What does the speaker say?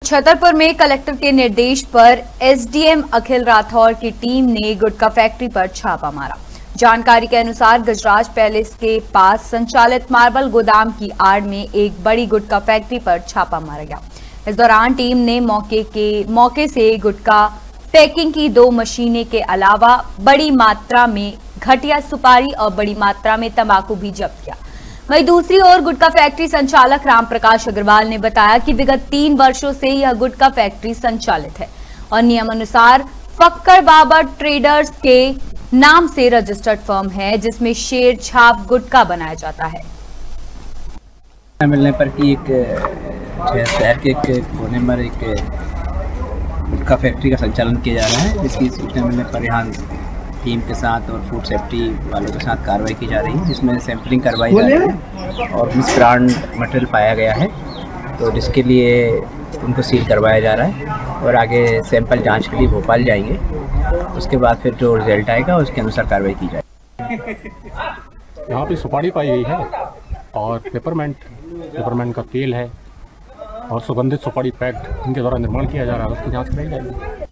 छतरपुर में कलेक्टर के निर्देश पर एसडीएम अखिल राठौर की टीम ने गुटखा फैक्ट्री पर छापा मारा। जानकारी के अनुसार गजराज पैलेस के पास संचालित मार्बल गोदाम की आड़ में एक बड़ी गुटखा फैक्ट्री पर छापा मारा गया। इस दौरान टीम ने मौके से गुटखा पैकिंग की 2 मशीनें के अलावा बड़ी मात्रा में घटिया सुपारी और बड़ी मात्रा में तंबाकू भी जब्त किया। वहीं दूसरी ओर गुटखा फैक्ट्री संचालक राम प्रकाश अग्रवाल ने बताया कि विगत 3 वर्षों से यह गुटखा फैक्ट्री संचालित है और नियमानुसार फक्कर बाबा ट्रेडर्स के नाम से रजिस्टर्ड फर्म है, जिसमें शेर छाप गुटखा बनाया जाता है। मिलने पर कि एक शहर के एक कोने पर एक गुटखा फैक्ट्री का संचालन किया जा रहा है, जिसकी सूचना मिलने पर यहाँ टीम के साथ और फूड सेफ्टी वालों के साथ कार्रवाई की जा रही है, जिसमें सैंपलिंग करवाई जा रही है और मिस ब्रांड मटेरियल पाया गया है, तो जिसके लिए उनको सील करवाया जा रहा है और आगे सैंपल जांच के लिए भोपाल जाएंगे। उसके बाद फिर जो रिजल्ट आएगा उसके अनुसार कार्रवाई की जाएगी। यहाँ पे सुपारी पाई गई है और पेपरमेंट का तेल है और सुगंधित सुपारी पैक्ट इनके द्वारा निर्माण किया जा रहा है, उसकी जाँच कराई जाएगी।